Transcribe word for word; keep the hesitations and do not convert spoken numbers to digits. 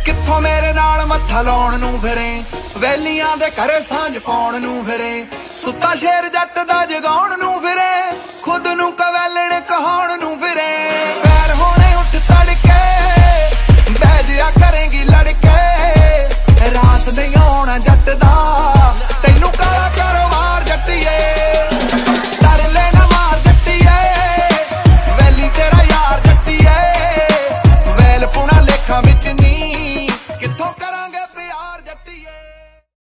ਕਿੱਥੋਂ ਮੇਰੇ ਨਾਲ ਮੱਥਾ ਲਾਉਣ ਨੂੰ ਫਿਰੇ, ਵੈਲੀਆਂ ਦੇ ਘਰੇ ਸਾਂਝ ਪਾਉਣ ਨੂੰ ਫਿਰੇ, ਸੁੱਤਾ ਸ਼ੇਰ ਜੱਟ ਦਾ ਜਗਾਉਣ ਨੂੰ ਫਿਰੇ, ਖੁਦ ਨੂੰ ਕਵੈਲਣ ਕਹਾਉਣ ਨੂੰ ਫਿਰੇ। ਪੈਰ ਹੋਣੇ ਉੱਠ ਤੜਕੇ, ਬਹਿ ਜਿਆ ਕਰੇਂਗੀ ਲੜਕੇ, ਰਾਸ ਨਹੀਂ ਆਉਣਾ ਜੱਟ ਦਾ